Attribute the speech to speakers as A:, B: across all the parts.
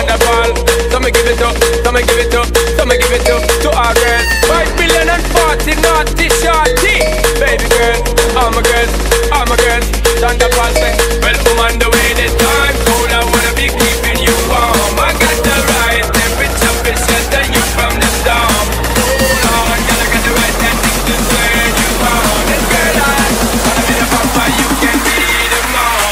A: Thunderball. So me give it up, so me give it up, so me give it up to our girls. 5 billion and 40 naughty shorty. Baby girl, all my girls, all my girls. Thunderball say, well, on the way this time. Cold, I wanna be keeping you warm. I got the right temperature to shelter you from the storm. Hold on, girl, I got the right tactics to turn you on. And girl, I wanna be the papa, you can be the mom.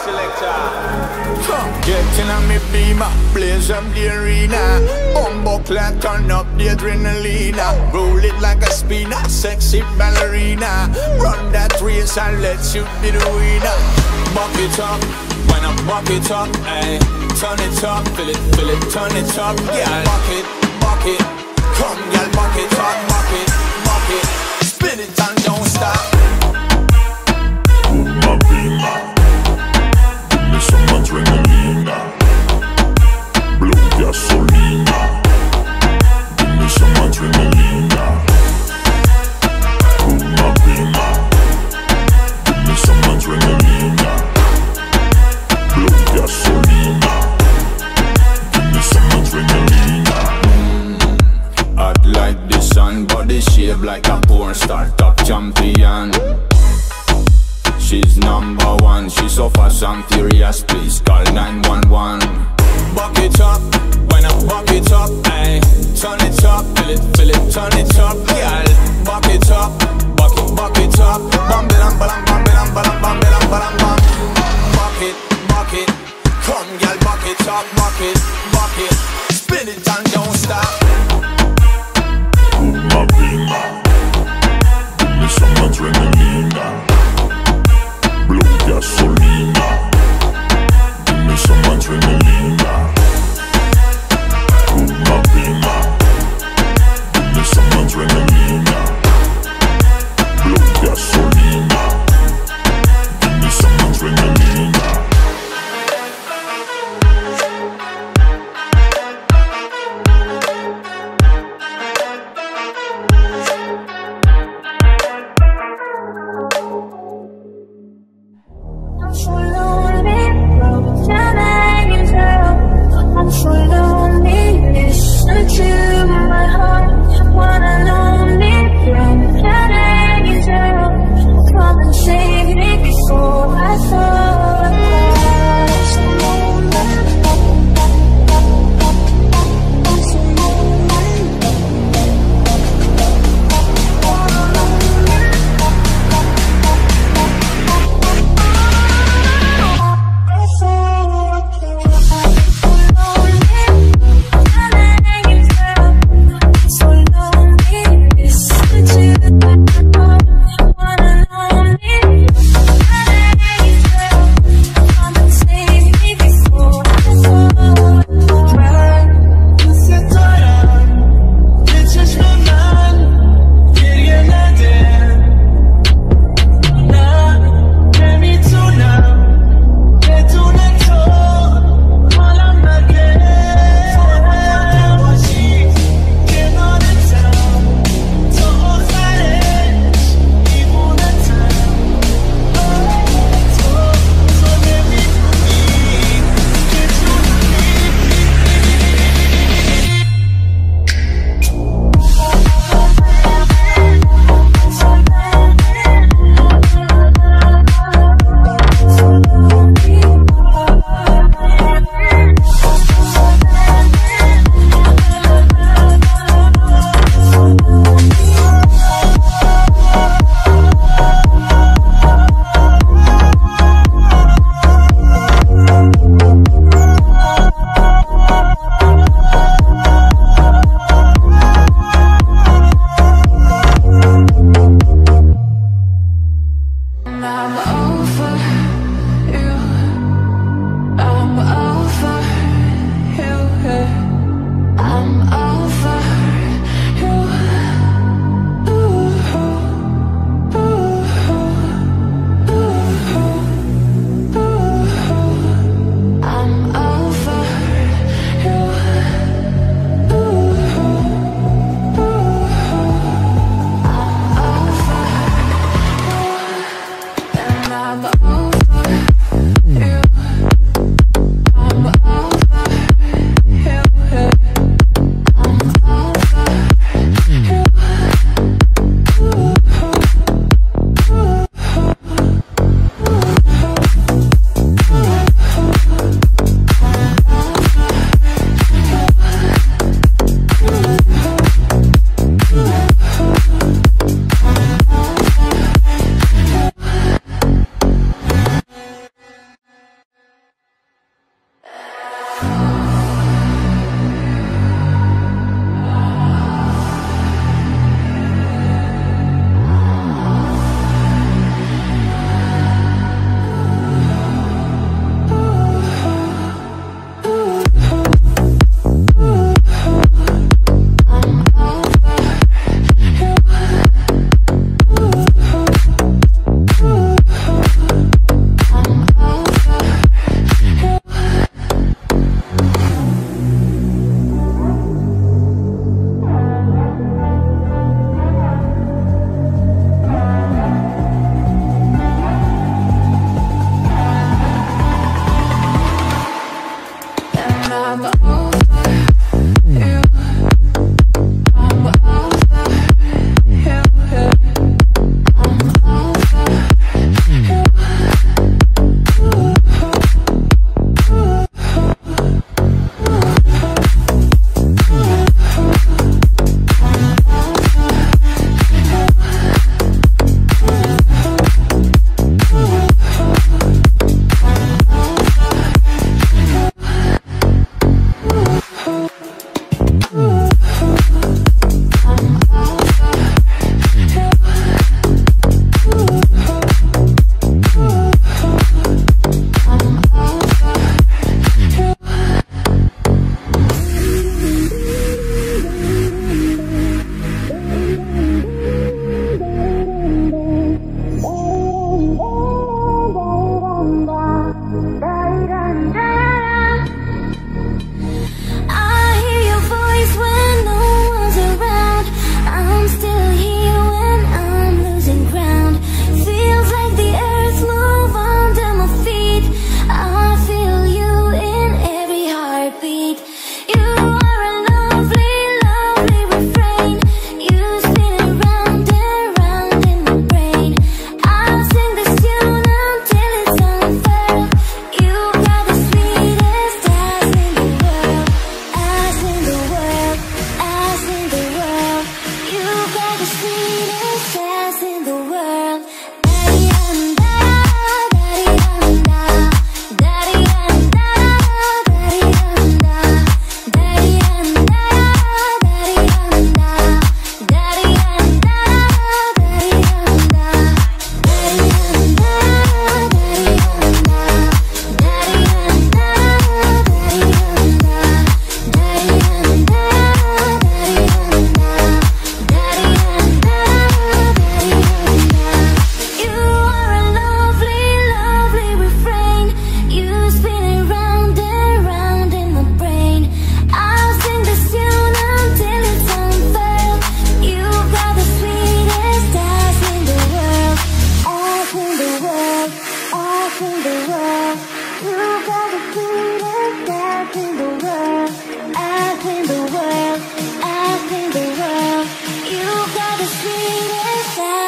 B: Get in on me beamer, blaze up the arena. Bumbleclad, turn up the adrenaline. Roll it like a spinner, sexy ballerina. Run that race and let you be the winner. Buck it up, when I buck it up, ayy. Turn it up, feel it, turn it up, yeah. Buck it, come girl, buck it up, buck it. Spin it and don't stop.
C: Put my beamer, give me some adrenaline. Blow gasolina, give me some adrenaline. Put my beamer, give me some adrenaline. Blow gasolina, give me some adrenaline.
B: Hot like the sun, body shape like a porn star, top champion. She's #1, she's so fast and furious, please call 911. Buck it up, when I buck it up, ayy. Turn it up, feel it, turn it up, girl. Buck it up, buck it up. Bam, bam, bam, bam, bam, bam, bam, bam, bam, bam. Buck it, come girl, buck it up, buck it. Spin it and don't stop.
C: Put my beamer, give me some adrenaline. Blow gasolina, give me some adrenaline. Put my beamer, give me some adrenaline. Blow gasolina, give me some adrenaline.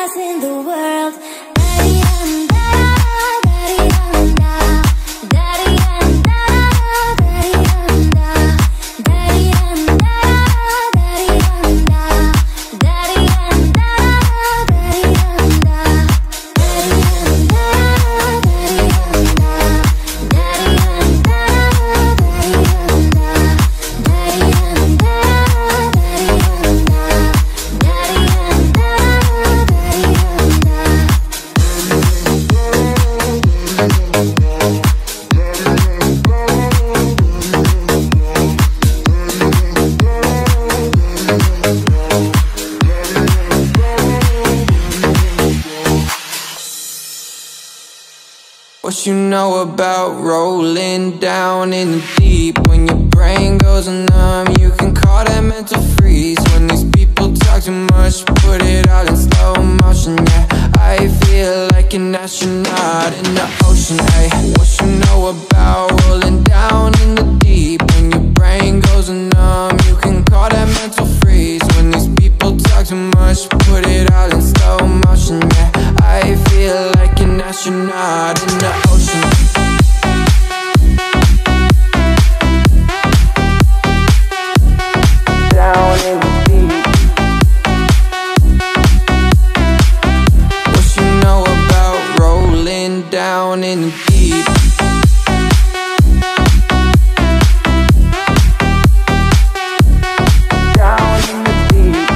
D: best in the world. Daddy and daddy and daddy and daddy and daddy and daddy and daddy and daddy and
E: What you know about rolling down in the deep? When your brain goes numb, you can call that mental freeze. When these people talk too much, put it all in slow motion. Yeah, I feel like an astronaut in the ocean. Ay, what you know about rolling down in the deep? When your brain goes numb, you can call that mental freeze. When these people talk too much, put it all in slow motion. Yeah, I feel like an astronaut in the ocean. Down in the deep. What you know about rolling down in the deep? Down in the deep.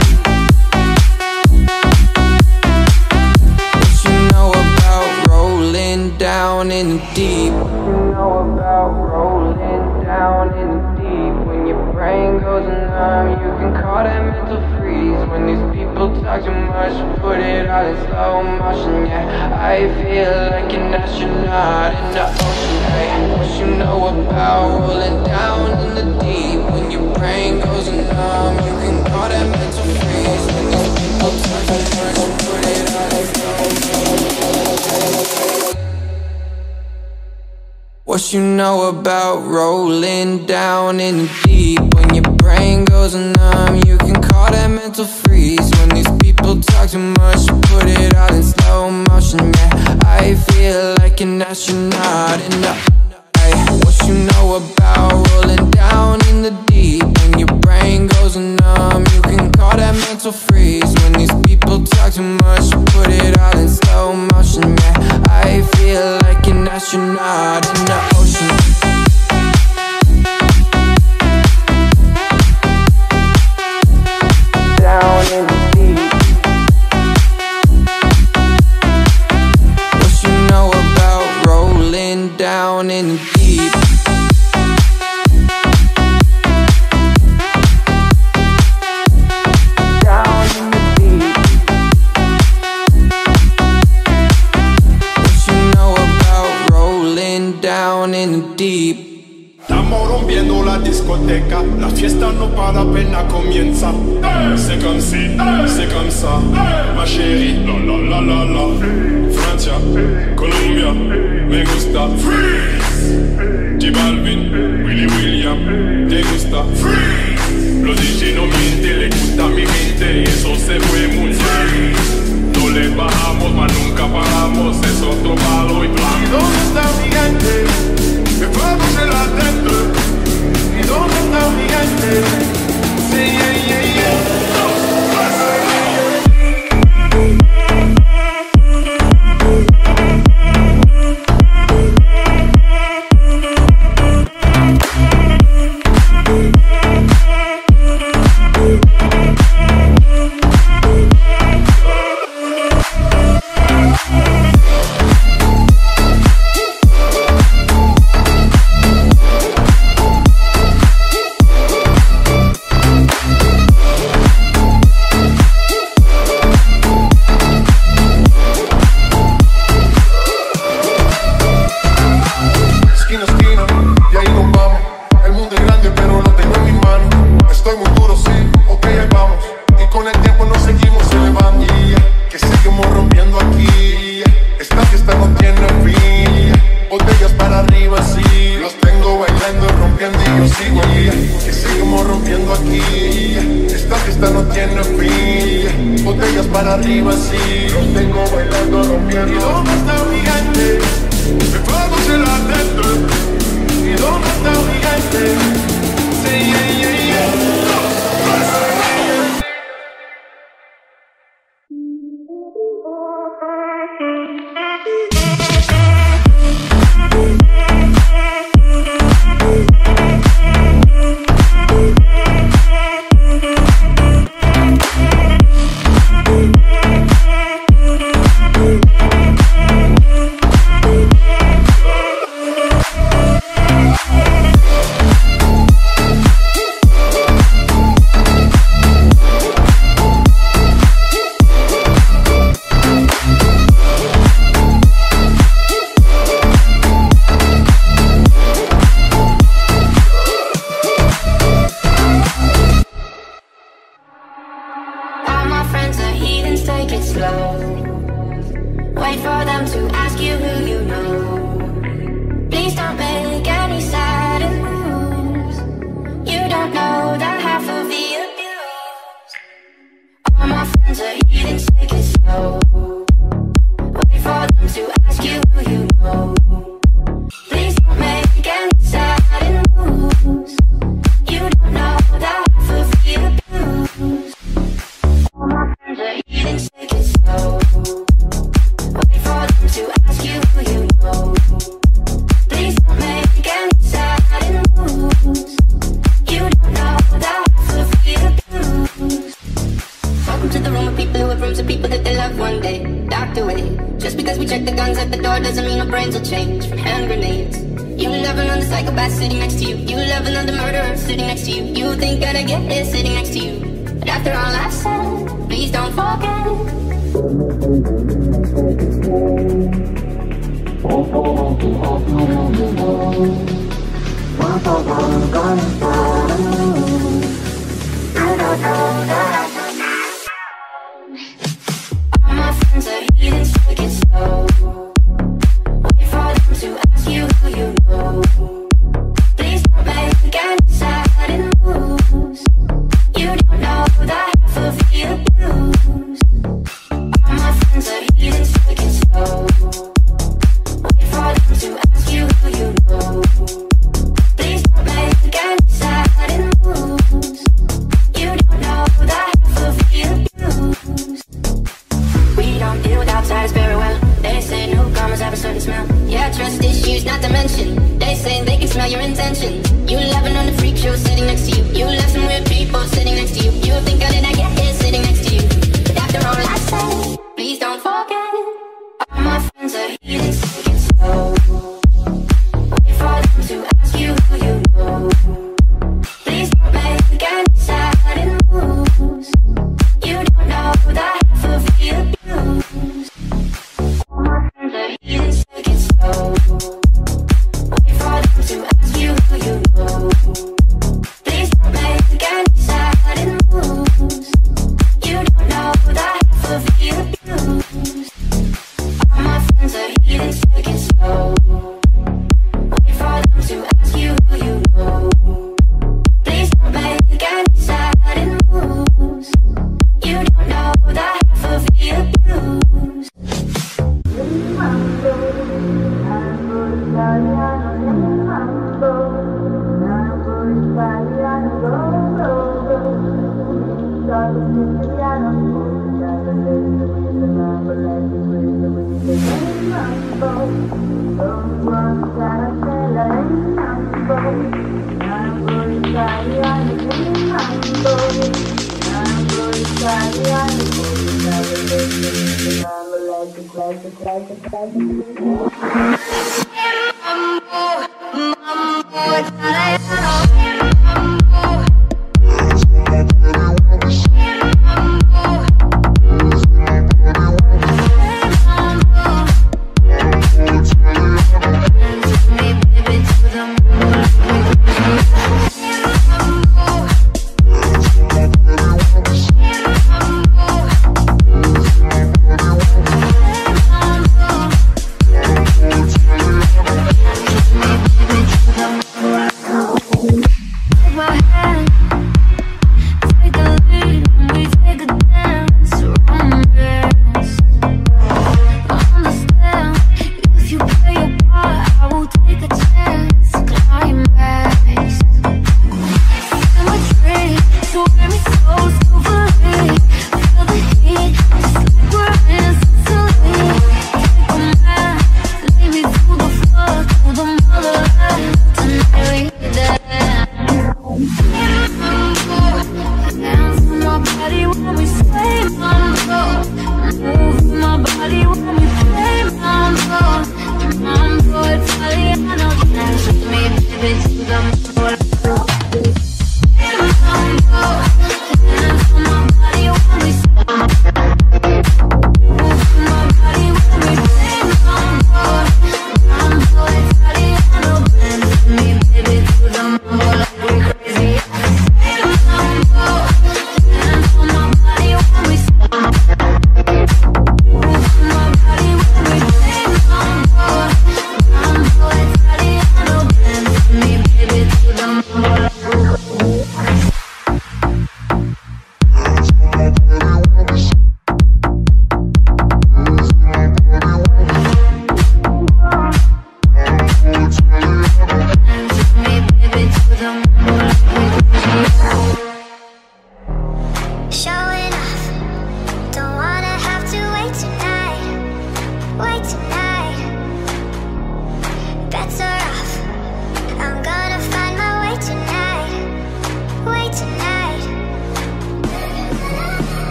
E: What you know about rolling down in the deep? What you know about rolling down in the deep? When your brain goes numb, you can call that mental freeze. When these people talk too much, put it all in slow motion. Yeah, I feel like an astronaut in the ocean. Hey, what you know about rolling down in the deep? When your brain goes numb, you can call that mental freeze. When these people talk too much, put it all in slow motion. What you know about rolling down in the deep? When your brain goes numb, you can call that mental freeze. When these people talk too much, put it all in slow motion. Yeah, I feel like an astronaut in the ay, what you know about rolling down in the deep? When your brain goes numb, you can call that mental freeze. When these people talk too much, put it all in slow motion. Yeah, I feel like an astronaut in the ocean. Down in the deep. What you know about rolling down in the deep? Down in the deep. What you know about rolling down in the deep?
F: Estamos rompiendo la discoteca, la fiesta no para apenas comienza. C'est comme si, c'est comme ça, ma chérie, la la la la la. Francia, Colombia, me gusta. Freeze. J Balvin, Willy William, te gusta. Freeze. Los DJ no mienten, le gusta mi gente y eso se fue mundial. No le bajamos, mas nunca paramos, es otro palo y plan. ¿Dónde está mi gente? Que vamos en la tente. ¿Y dónde está mi gente? Sí, yeah, yeah, yeah.
B: Esta fiesta no tiene fin. Botellas para arriba, sí.
F: Los tengo bailando, rompiendo. ¿Y dónde está mi gente? El fuego se la atento. ¿Y dónde está mi gente? Sí, yeah, yeah, yeah.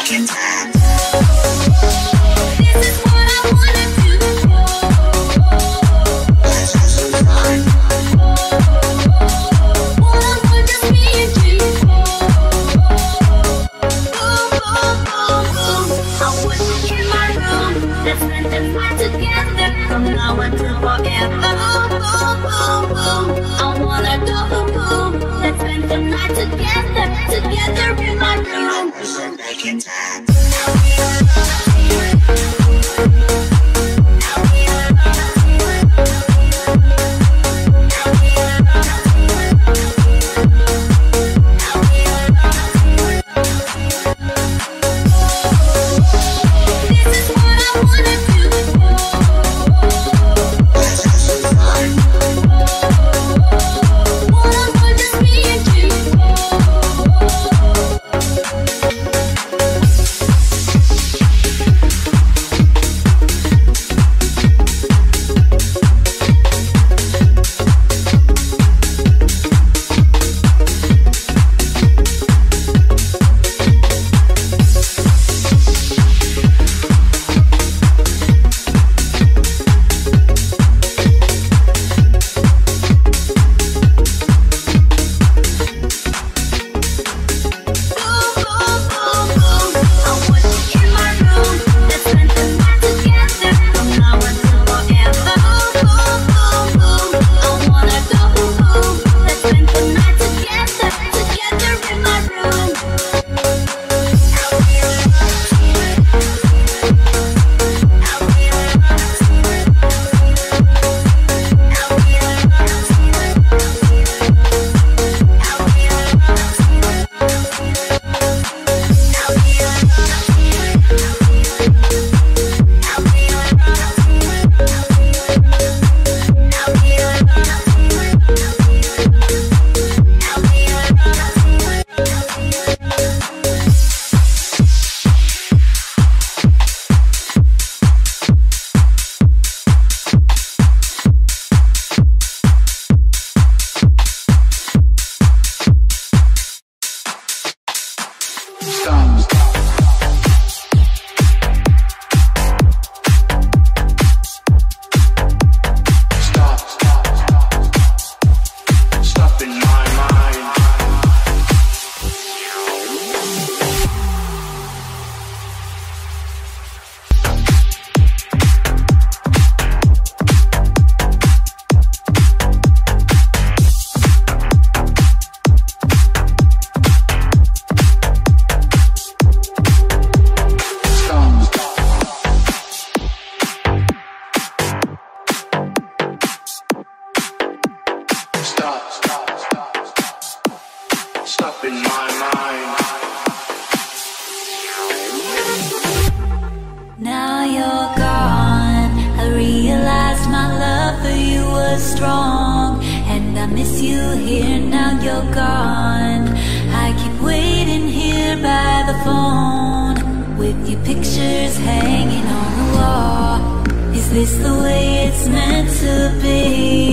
D: strong, and I miss you here, now you're gone. I keep waiting here by the phone, with your pictures hanging on the wall. Is this the way it's meant to be?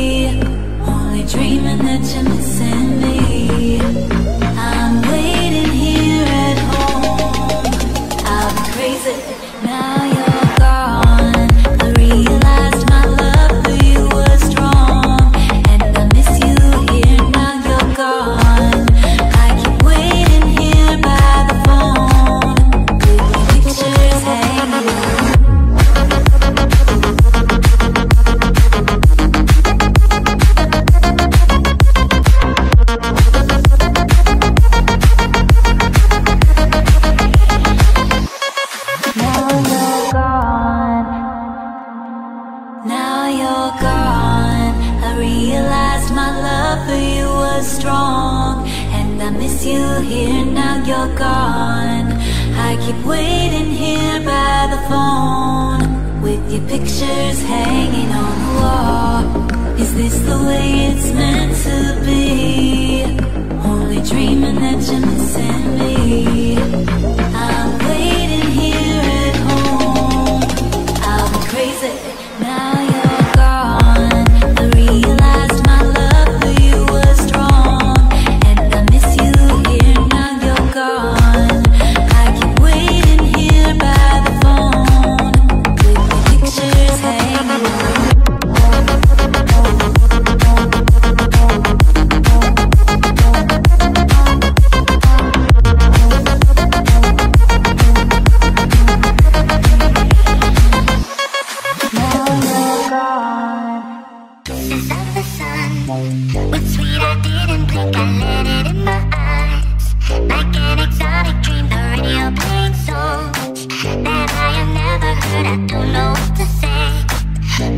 D: Only dreaming that you're missing me. I'm waiting here at home. I'll be crazy, now you're gone. I realized my love for you was strong, and I miss you here, now you're gone. I keep waiting here by the phone, with your pictures hanging on. You here, now you're gone. I keep waiting here by the phone, with your pictures hanging on the wall. Is this the way it's meant to be? Only dreaming that you're missing me. I'm waiting here at home. I'll be crazy, now you're gone. I realized my love for you was strong, and I miss you here, now you're gone. I keep waiting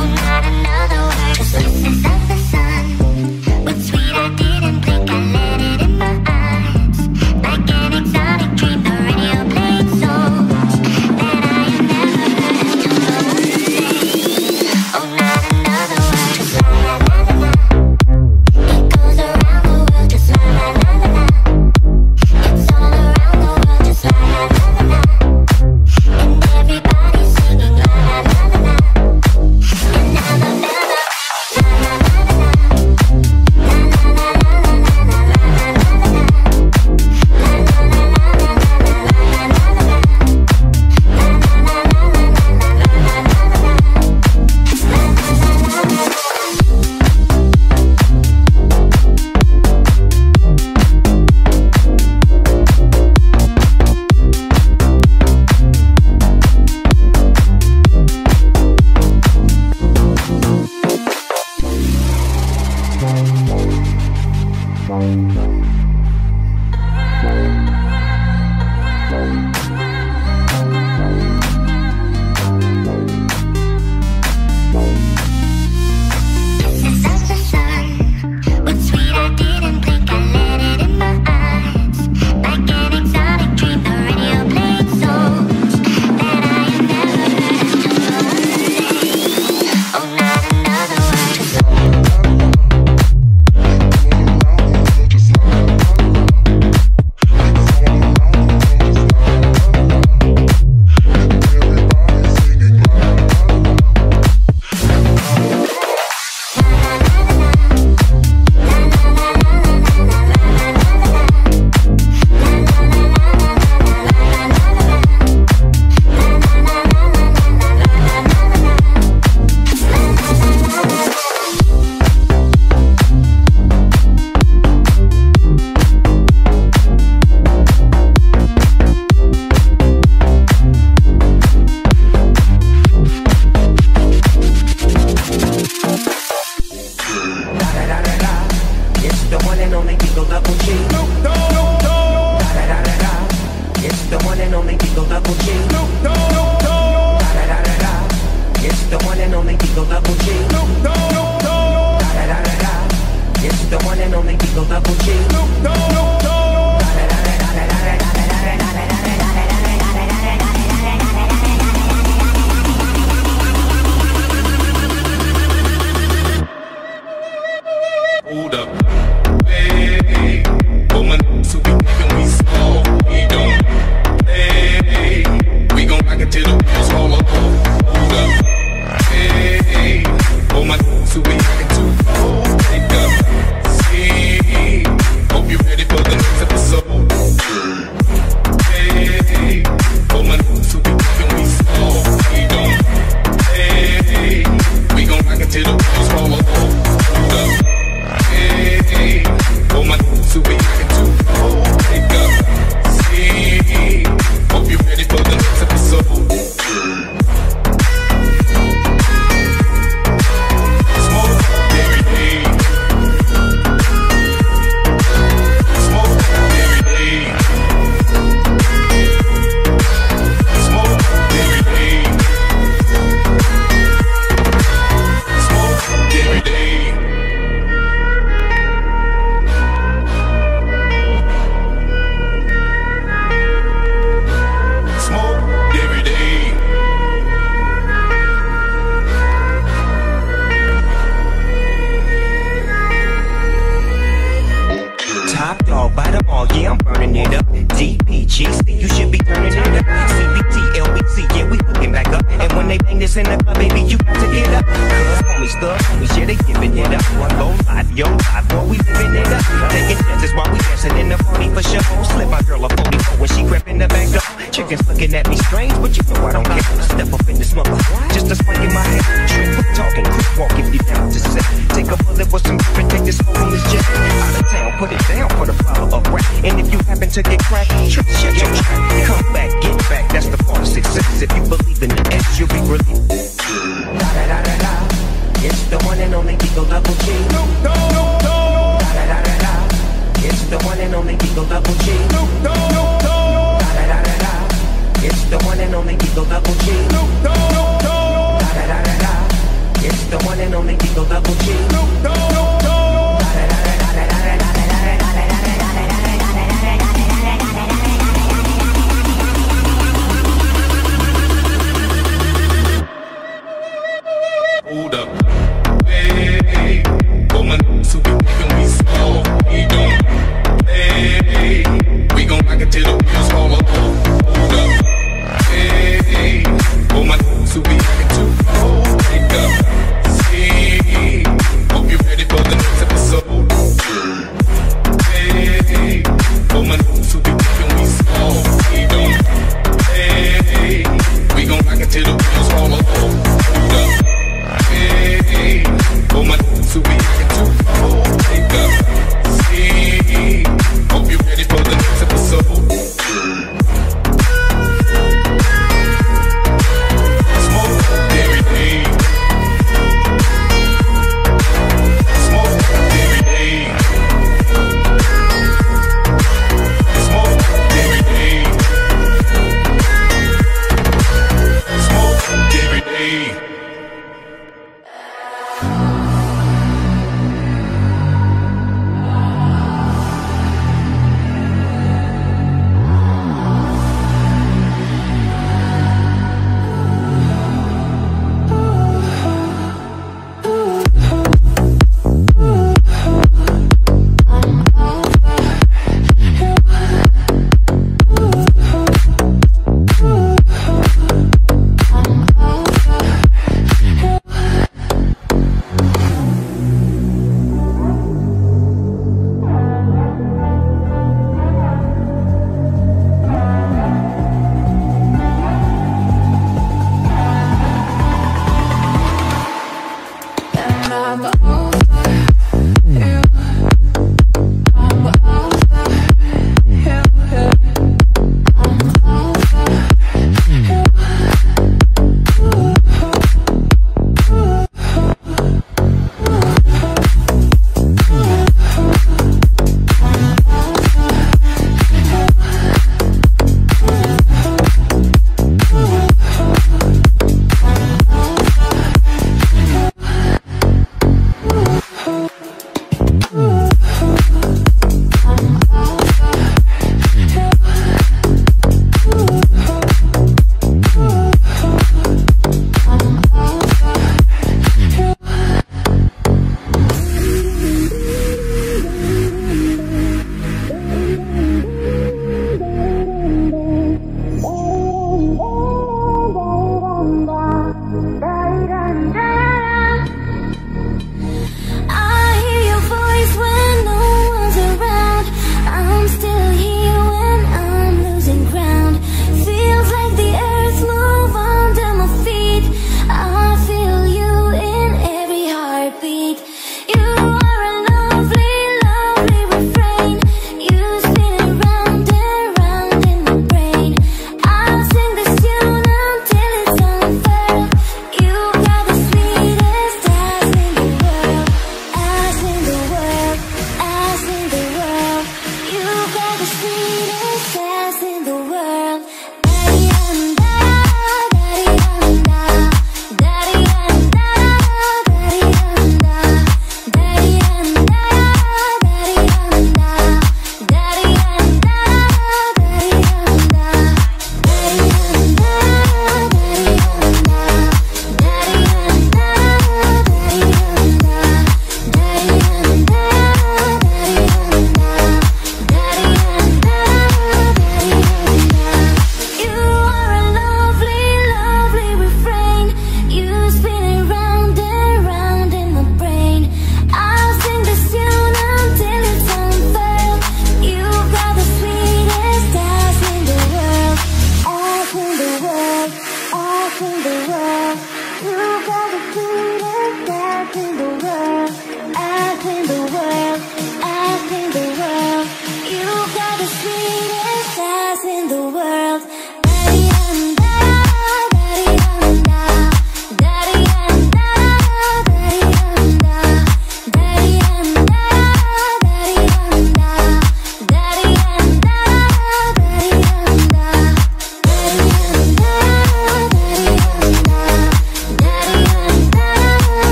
G: It's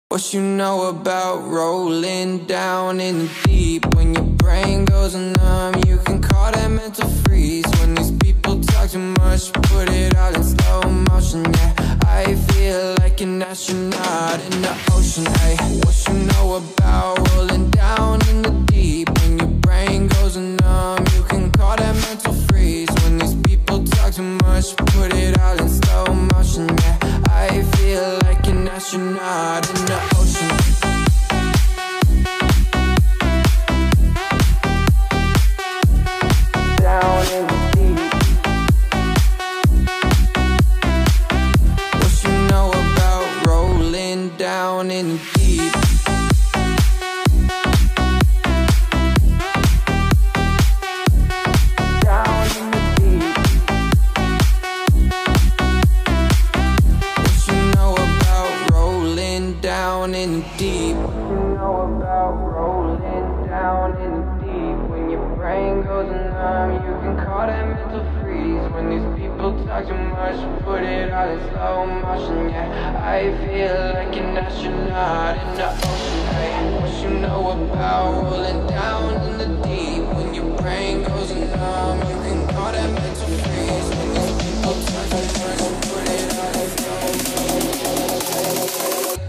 E: What you know about rolling down in the deep? When your brain goes numb, you can call that mental freeze. When these people talk too much, put it all in slow motion, yeah. I feel like an astronaut in the ocean, ay. What you know about rolling down in the deep? When your brain goes numb, you can call that mental freeze. When these people talk too much, put it all in slow motion, yeah. I feel like an astronaut in the ocean. Down in the deep. What you know about rolling down in the deep? Down in the deep. What you know about rolling down in the deep? What you know about rolling down in the deep? When your brain goes numb, you can call that mental freeze. When these people talk too much, put it all in slow motion, yeah. I feel like an astronaut in the ocean, hey. What you know about rolling down in the deep? When your brain goes numb, you can call that mental freeze. When these people talk too much, put it all in slow motion.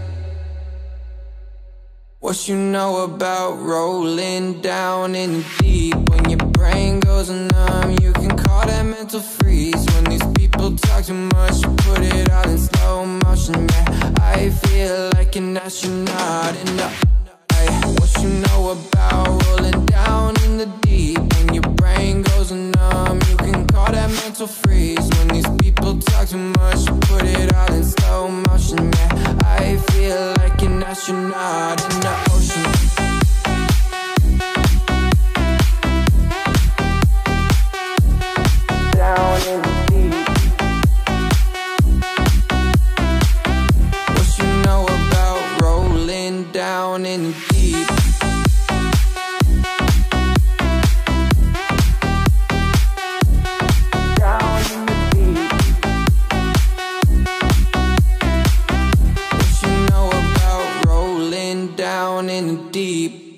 E: What you know about rolling down in the deep? When your brain goes numb, you can call that mental freeze. When these people talk too much, put it all in slow motion, yeah. I feel like an astronaut in the ay. What you know about rolling down in the deep? When your brain goes numb, you can call that mental freeze. When these people talk too much, put it all in slow motion, yeah. I feel like an astronaut in the ocean. Down in the deep. What you know about rolling down in the deep? Down in the deep. What you know about rolling down in the deep?